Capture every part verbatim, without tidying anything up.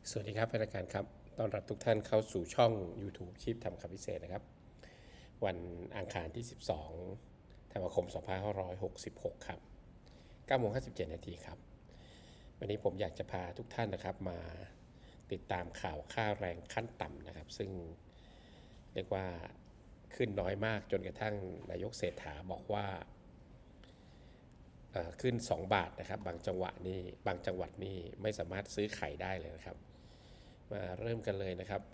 สวัสดีครับแฟนรายการครับต้อนรับทุกท่านเข้าสู่ช่อง YouTube ชีพทำคำพิเศษนะครับวันอังคารที่สิบสองธันวาคมสองพันห้าร้อยหกสิบหกครับเก้าโมงห้าสิบเจ็ดนาทีครับวันนี้ผมอยากจะพาทุกท่านนะครับมาติดตามข่าวค่าแรงขั้นต่ำนะครับซึ่งเรียกว่าขึ้นน้อยมากจนกระทั่งนายกเศรษฐาบอกว่าขึ้นสองบาทนะครับบางจังหวะนี่บางจังหวัดนี่ไม่สามารถซื้อไข่ได้เลยนะครับมาเริ่มกันเลยนะครับ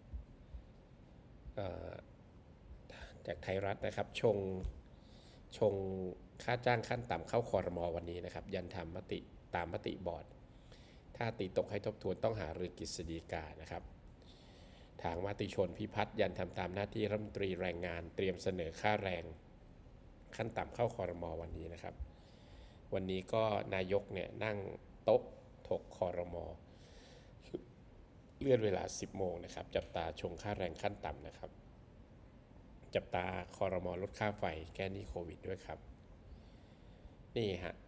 จากไทยรัฐนะครับชงชงค่าจ้างขั้นต่ำเข้าครม.วันนี้นะครับยันทำมติตามมติบอร์ดถ้าตีตกให้ทบทวนต้องหารือกฤษฎีกานะครับทางมติชนพิพัฒน์ยันทำตามหน้าที่รัฐมนตรีแรงงานเตรียมเสนอค่าแรงขั้นต่ำเข้าครม.วันนี้นะครับวันนี้ก็นายกเนี่ยนั่งโต๊ะถกครม.เลื่อนเวลาสิบโมงนะครับจับตาชงค่าแรงขั้นต่ำนะครับจับตาครม.ลดค่าไฟแก้หนี้โควิดด้วยครับนี่ฮะ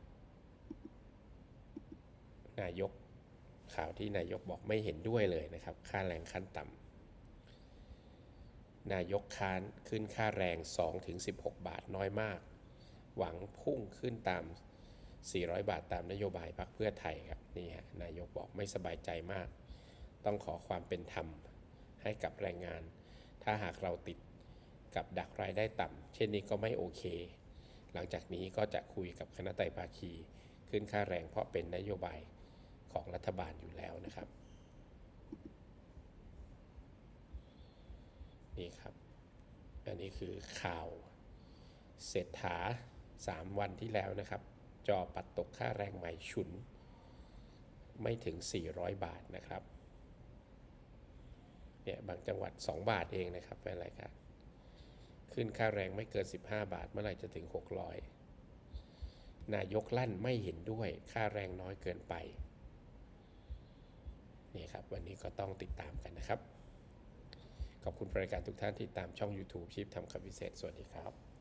นายกข่าวที่นายกบอกไม่เห็นด้วยเลยนะครับค่าแรงขั้นต่ำนายกค้านขึ้นค่าแรง สองถึงสิบหก บาทน้อยมากหวังพุ่งขึ้นตามสี่ร้อยบาทตามนโยบายพรรคเพื่อไทยครับนี่ฮะนายกบอกไม่สบายใจมากต้องขอความเป็นธรรมให้กับแรงงานถ้าหากเราติดกับดักรายได้ต่ำเช่นนี้ก็ไม่โอเคหลังจากนี้ก็จะคุยกับคณะไตรภาคีขึ้นค่าแรงเพราะเป็นนโยบายของรัฐบาลอยู่แล้วนะครับนี่ครับอันนี้คือข่าวเศรษฐาสามวันที่แล้วนะครับจอปัดตกค่าแรงใหม่ฉุนไม่ถึงสี่ร้อยบาทนะครับเนี่ยบางจังหวัดสองบาทเองนะครับแฟนรายการขึ้นค่าแรงไม่เกินสิบห้าบาทเมื่อไหร่จะถึงหกร้อยนายกลั่นไม่เห็นด้วยค่าแรงน้อยเกินไปนี่ครับวันนี้ก็ต้องติดตามกันนะครับขอบคุณรายการทุกท่านที่ตามช่อง YouTube ชีพทำคำพิเศษสวัสดีครับ